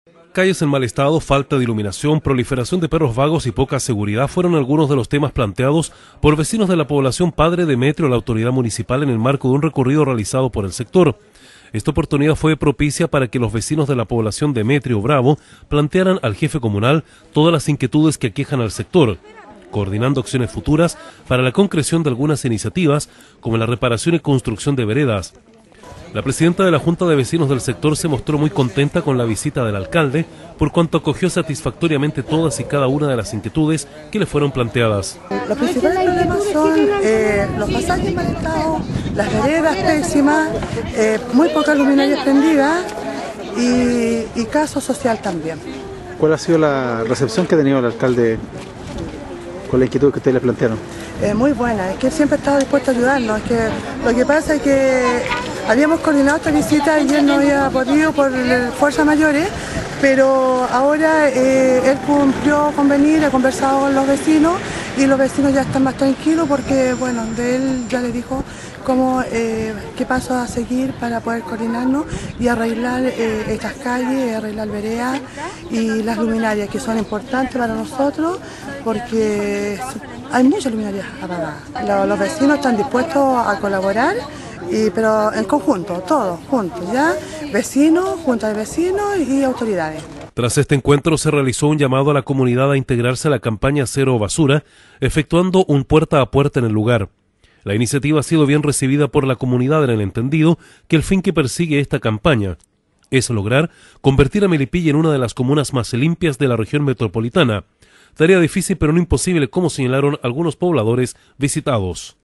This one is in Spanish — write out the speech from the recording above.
Calles en mal estado, falta de iluminación, proliferación de perros vagos y poca seguridad fueron algunos de los temas planteados por vecinos de la población Padre Demetrio a la autoridad municipal en el marco de un recorrido realizado por el sector. Esta oportunidad fue propicia para que los vecinos de la población Demetrio Bravo plantearan al jefe comunal todas las inquietudes que aquejan al sector, coordinando acciones futuras para la concreción de algunas iniciativas como la reparación y construcción de veredas. La presidenta de la Junta de Vecinos del sector se mostró muy contenta con la visita del alcalde, por cuanto acogió satisfactoriamente todas y cada una de las inquietudes que le fueron planteadas. Los principales problemas son los pasajes mal estado, las veredas pésimas, muy pocas luminarias prendidas y caso social también. ¿Cuál ha sido la recepción que ha tenido el alcalde con la inquietud que ustedes le plantearon? Muy buena, es que él siempre ha estado dispuesto a ayudarnos. Es que lo que pasa es que habíamos coordinado esta visita y él no había podido por fuerzas mayores, pero ahora él cumplió con venir, ha conversado con los vecinos y los vecinos ya están más tranquilos porque, bueno, de él ya le dijo cómo, qué pasos a seguir para poder coordinarnos y arreglar estas calles, arreglar veredas y las luminarias que son importantes para nosotros porque hay muchas luminarias apagadas. Los vecinos están dispuestos a colaborar, pero en conjunto, todos juntos, ¿ya? Vecinos, junta de vecinos y autoridades. Tras este encuentro se realizó un llamado a la comunidad a integrarse a la campaña Cero Basura, efectuando un puerta a puerta en el lugar. La iniciativa ha sido bien recibida por la comunidad en el entendido que el fin que persigue esta campaña es lograr convertir a Melipilla en una de las comunas más limpias de la región metropolitana. Tarea difícil pero no imposible, como señalaron algunos pobladores visitados.